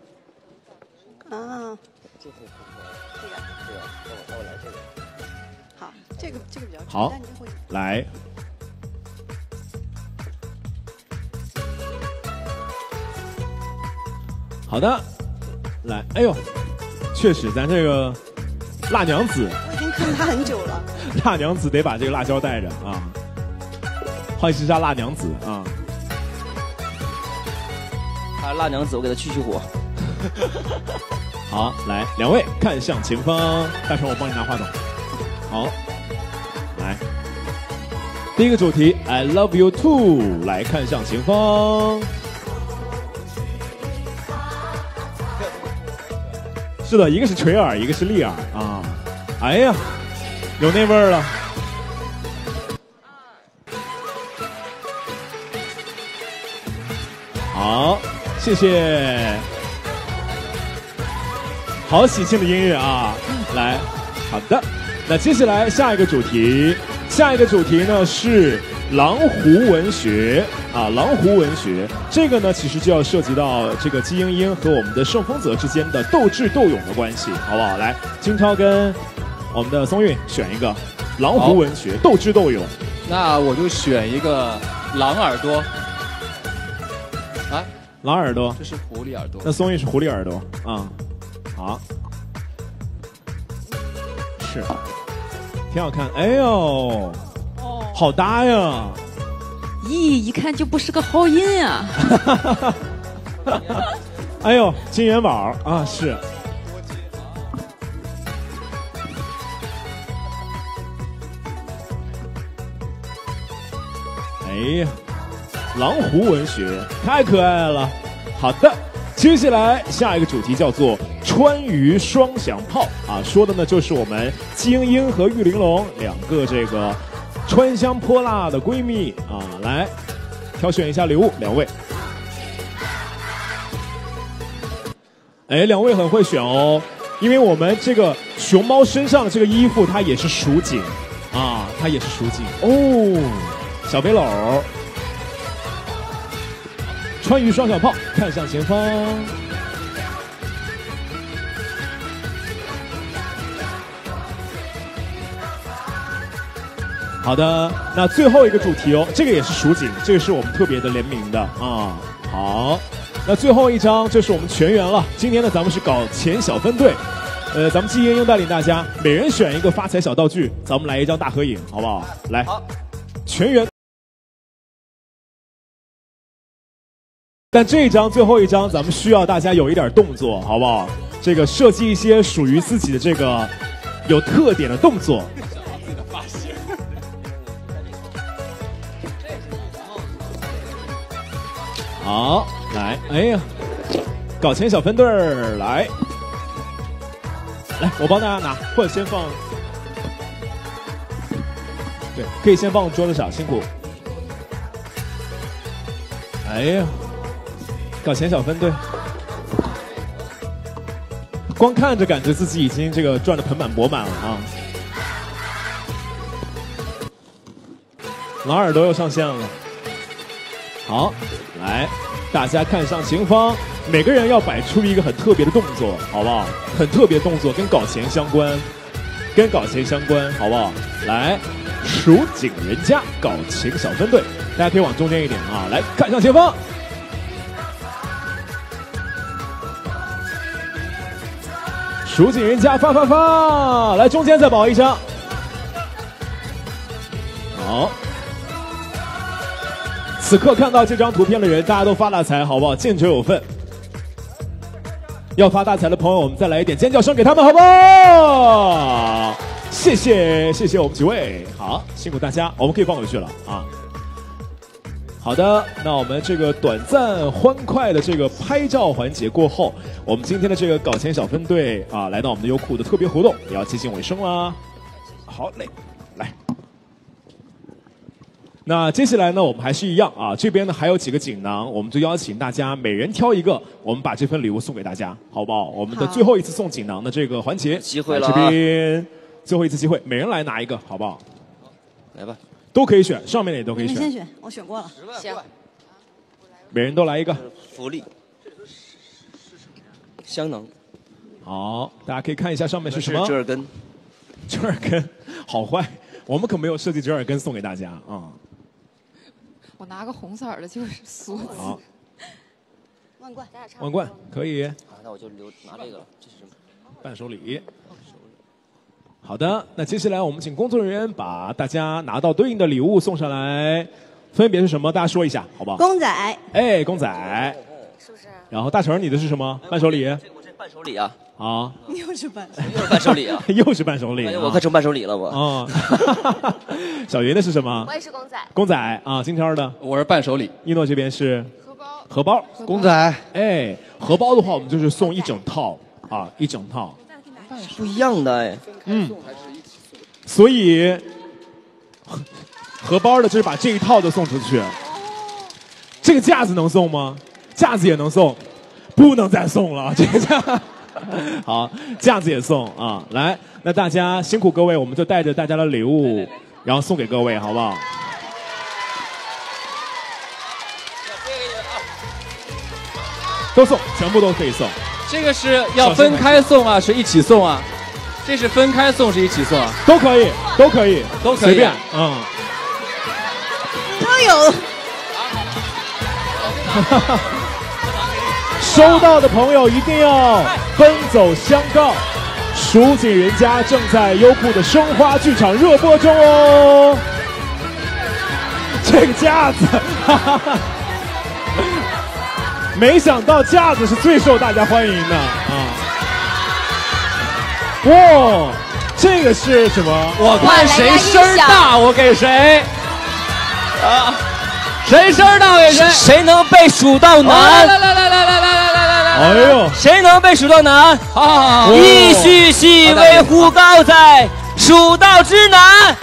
啊，这个好，这个这个比较好但你会来。好的，来，哎呦，确实，咱这个辣娘子， 我已经看他很久了。 辣娘子得把这个辣椒带着啊，欢迎时杀辣娘子啊。 啊，辣娘子，我给她去去火。 好，来，两位看向前方，大成我帮你拿话筒。好，来，第一个主题 I love you too， 来看向前方。是的，一个是垂耳，一个是立耳啊。哎呀，有那味儿了。好，谢谢。好喜庆的音乐啊！来，好的。那接下来下一个主题，下一个主题呢是狼狐文学啊，狼狐文学这个呢，其实就要涉及到这个姬英英和我们的盛丰泽之间的斗智斗勇的关系，好不好？来，金超跟我们的松韵选一个狼狐文学，斗智斗勇。 那我就选一个狼耳朵。啊， 狼耳朵， 这是狐狸耳朵。 那松韵是狐狸耳朵啊、嗯，好，是，挺好看。哎呦，好搭呀！ 咦，一看就不是个好音啊！ 哎呦，金元宝啊，是。哎呀，狼狐文学太可爱了。好的，接下来下一个主题叫做川渝双响炮啊，说的呢就是我们姬英英和玉玲珑两个这个川香泼辣的闺蜜啊，来挑选一下礼物，两位。哎，两位很会选哦，因为我们这个熊猫身上的这个衣服它也是蜀锦啊，它也是蜀锦哦。小背篓，川渝双响炮，看向前方。好的，那最后一个主题哦，这个也是蜀锦，这个是我们特别的联名的啊。好，那最后一张就是我们全员了。今天呢，咱们是搞前小分队，呃，咱们季英英带领大家，每人选一个发财小道具，咱们来一张大合影，好不好？来，好，全员。但这一张最后一张，咱们需要大家有一点动作，好不好？这个设计一些属于自己的这个有特点的动作。好，来，哎呀，搞钱小分队儿来，来，我帮大家拿，或者先放，对，可以先放桌子上，辛苦。哎呀，搞钱小分队，光看着感觉自己已经这个赚得盆满钵满了啊！老耳朵又上线了，好，来，大家看向前方，每个人要摆出一个很特别的动作，好不好？很特别的动作跟搞钱相关，跟搞钱相关，好不好？来，蜀锦人家搞钱小分队。大家可以往中间一点啊，来看向前方。蜀锦人家发发发，来中间再保一张。好，此刻看到这张图片的人，大家都发大财，好不好？见者有份。要发大财的朋友，我们再来一点尖叫声给他们，好不好？谢谢，谢谢我们几位，好，辛苦大家，我们可以放回去了啊。好的，那我们这个短暂欢快的这个拍照环节过后，我们今天的这个搞钱小分队啊，来到我们的优酷的特别活动也要接近尾声啦。好嘞，来。那接下来呢，我们还是一样啊，这边呢还有几个锦囊，我们就邀请大家每人挑一个，我们把这份礼物送给大家，好不好？我们的最后一次送锦囊的这个环节， 机会了、 啊，这边最后一次机会，每人来拿一个，好不好？ 来吧。 都可以选，上面的也都可以选。 你们先选，我选过了。 行， 每人都来一个。 福利，香囊。 好，大家可以看一下上面是什么。 折耳根。 折耳根，好坏，我们可没有设计折耳根送给大家啊、嗯。 我拿个红色的，就是梭子。 好。 万贯， 万贯可以。 好，那我就留拿这个了，这是什么？ 伴手礼。好的，那接下来我们请工作人员把大家拿到对应的礼物送上来，分别是什么？大家说一下，好不好？ 公仔。 哎，公仔。 是不是？ 然后大成，你的是什么？伴手礼。 这我这伴手礼啊。 啊。 又是伴， 又是伴手礼啊。 又是伴手礼。 哎，我快成伴手礼了我。 啊。小云的是什么？ 我也是公仔。 公仔啊，金天的。 我是伴手礼。 一诺这边是荷包。 荷包。 公仔。 哎，荷包的话，我们就是送一整套啊，一整套。 不一样的哎。 嗯。所以，荷包的就是把这一套都送出去。这个架子能送吗？架子也能送，不能再送了。这个架，好，架子也送啊！来，那大家辛苦各位，我们就带着大家的礼物，然后送给各位，好不好？都送，全部都可以送。 这个是要分开送啊，是一起送啊？这是分开送，是一起送啊？ 都可以，都可以， 都可以， 随便，嗯。 都有。 收到的朋友一定要奔走相告，蜀锦人家正在优酷的生花剧场热播中哦。这个架子，哈哈哈，没想到架子是最受大家欢迎的啊！哇，这个是什么？ 我看谁声大，我给谁。啊，谁声大给谁。 谁能被数到男？ 来来来来来来来来来！ 哎呦， 谁能被数到男？ 好好好， 一须细微忽高哉，数到之男。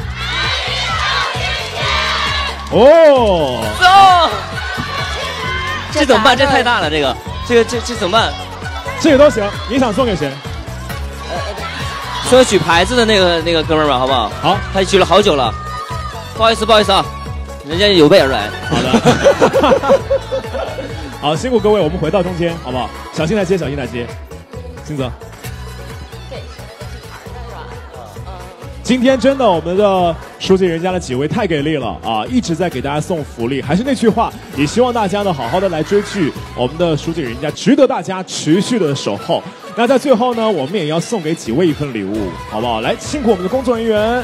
哦， 走。这怎么办？这太大了，这个，这个，这这怎么办？ 这个都行，你想送给谁？ 说举牌子的那个那个哥们儿吧，好不好？ 好， 他举了好久了，不好意思，不好意思啊，人家有备而来。 好的，好，辛苦各位，我们回到中间，好不好？小心来接，小心来接，金泽。 对，是吧？嗯。 今天真的，我们的蜀锦人家的几位太给力了啊！一直在给大家送福利。还是那句话，也希望大家呢好好的来追剧，我们的蜀锦人家值得大家持续的守候。那在最后呢，我们也要送给几位一份礼物，好不好？来，辛苦我们的工作人员，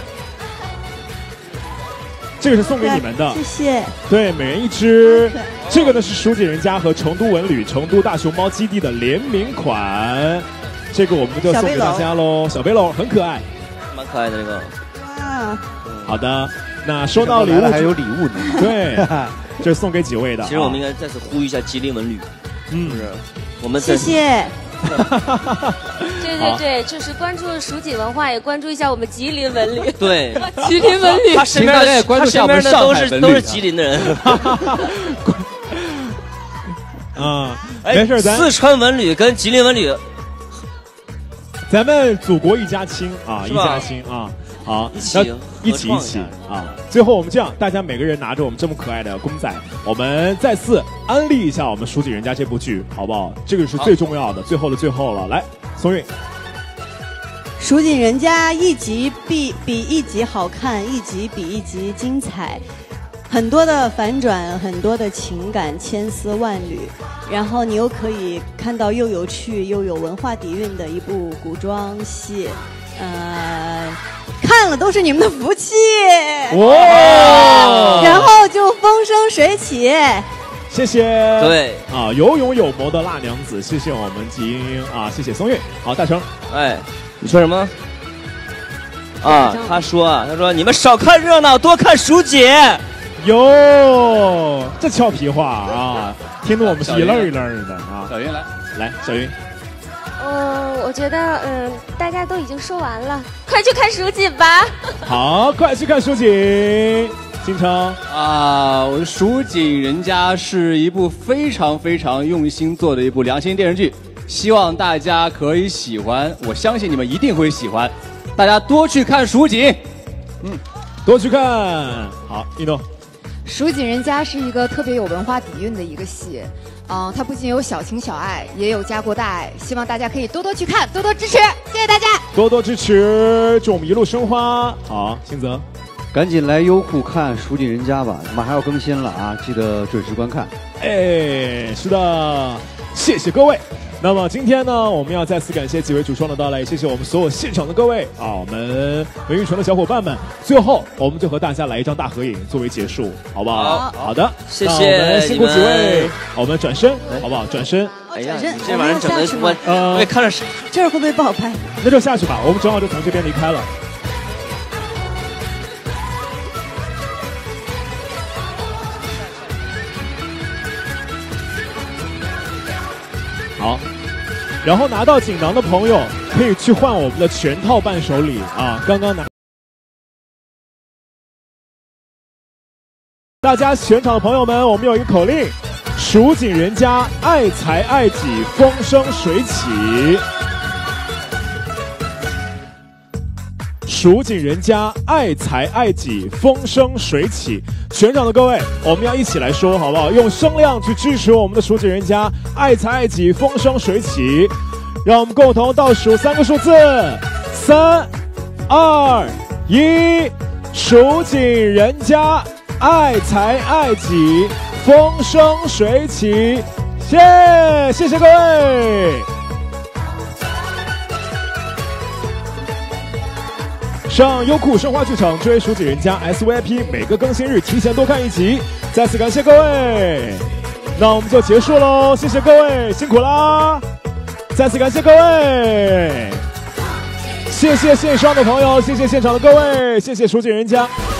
这个是送给你们的， 谢谢。 对，每人一只。这个呢是蜀锦人家和成都文旅、成都大熊猫基地的联名款，这个我们就送给大家喽。小背篓很可爱。 蛮可爱的这个。 哇， 好的，那收到礼物还有礼物呢。 对，这是送给几位的。 其实我们应该再次呼吁一下吉林文旅， 嗯， 是不是？我们谢谢。 对对对，就是关注蜀锦文化，也关注一下我们吉林文旅。 对， 吉林文旅。 他身边的关注一下我们都是都是吉林的人。 啊，没事，咱四川文旅跟吉林文旅， 咱们祖国一家亲啊，一家亲啊。好， 一起一起一起啊！最后我们这样，大家每个人拿着我们这么可爱的公仔，我们再次安利一下我们《蜀锦人家》这部剧，好不好？这个是最重要的，最后的最后了。来，松韵，《 蜀锦人家》一集比比一集好看，一集比一集精彩，很多的反转，很多的情感，千丝万缕，然后你又可以看到又有趣又有文化底蕴的一部古装戏，呃。看了都是你们的福气， 哇！ 然后就风生水起， 谢谢。 对啊，有勇有谋的辣娘子，谢谢我们季英英啊，谢谢松韵。好，大成， 哎，你说什么？啊，他说啊，他说你们少看热闹，多看蜀锦。 哟，这俏皮话啊，听得我们是一愣一愣的啊。 小云来， 来，小云。 嗯，我觉得嗯，大家都已经说完了，快去看蜀锦吧。 好，快去看蜀锦。金城啊，我的《蜀锦人家》是一部非常非常用心做的一部良心电视剧，希望大家可以喜欢，我相信你们一定会喜欢，大家多去看蜀锦。 嗯，多去看。好，运动。 《蜀锦人家》是一个特别有文化底蕴的一个戏。嗯，它不仅有小情小爱，也有家国大爱，希望大家可以多多去看，多多支持，谢谢大家， 多多支持，祝我们一路生花。好，星泽， 赶紧来优酷看《蜀锦人家》吧，马上要更新了啊，记得准时观看。 哎，是的，谢谢各位。那么今天呢，我们要再次感谢几位主创的到来，也谢谢我们所有现场的各位啊，我们文艺城的小伙伴们。最后，我们就和大家来一张大合影作为结束，好不好？ 好， 好的， 谢谢。 我们辛苦几位，我们转身，好不好？转身。 哎呀， 转身， 这玩意儿整的我， 呃， 我也看着是， 这儿会不会不好拍？ 那就下去吧，我们正好就从这边离开了。好，然后拿到锦囊的朋友可以去换我们的全套伴手礼啊！刚刚拿，大家全场的朋友们，我们有一个口令：蜀锦人家爱财爱己，风生水起。蜀锦人家爱财爱己，风生水起。全场的各位，我们要一起来说，好不好？用声量去支持我们的蜀锦人家爱财爱己，风生水起。让我们共同倒数三个数字：三、二、一。蜀锦人家爱财爱己，风生水起。谢谢谢各位。上优酷生花剧场追蜀锦人家 S V I P， 每个更新日提前多看一集。再次感谢各位，那我们就结束喽，谢谢各位，辛苦啦！再次感谢各位，谢谢线上的朋友，谢谢现场的各位，谢谢蜀锦人家。